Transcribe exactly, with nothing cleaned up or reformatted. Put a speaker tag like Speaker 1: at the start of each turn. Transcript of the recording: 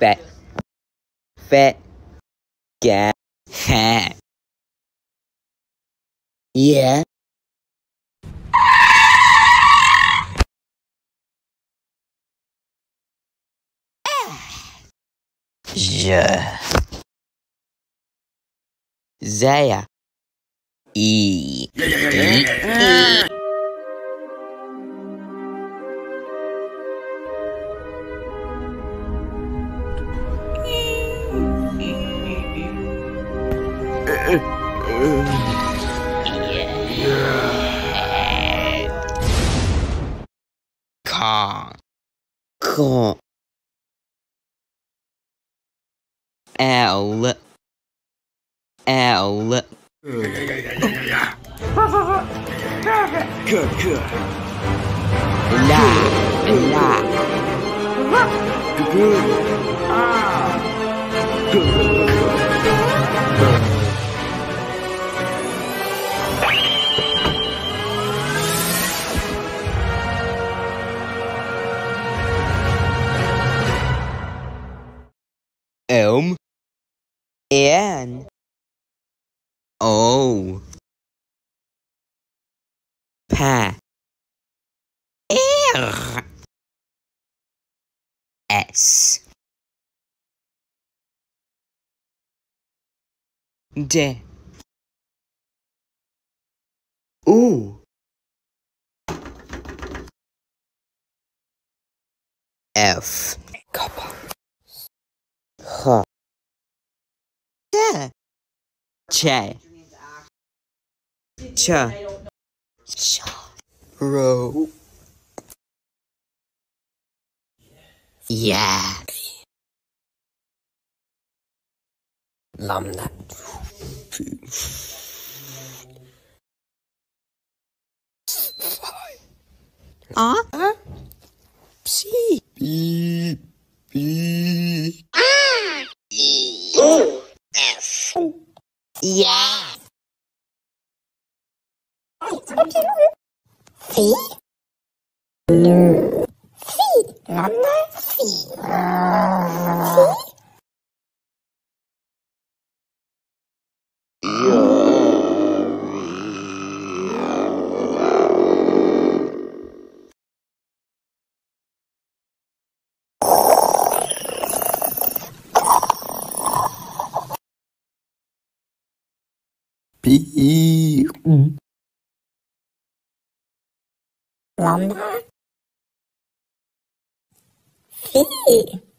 Speaker 1: Fat. Fat. Cat. Ha. Yeah. Yeah. Zaya. E. E. Con. Con. L. L. La. La. M. N. O. Pa. R. S. D. U. F. Kappa. H. Ch. Ch. Ch. Ro. Yeah. Lambda. Ah? Huh? Psi. B. B. Ah. E. O. F. Yeah. Fi. Lu. Fi. Lambda. Fi. Fi. P. Lambda. Fi.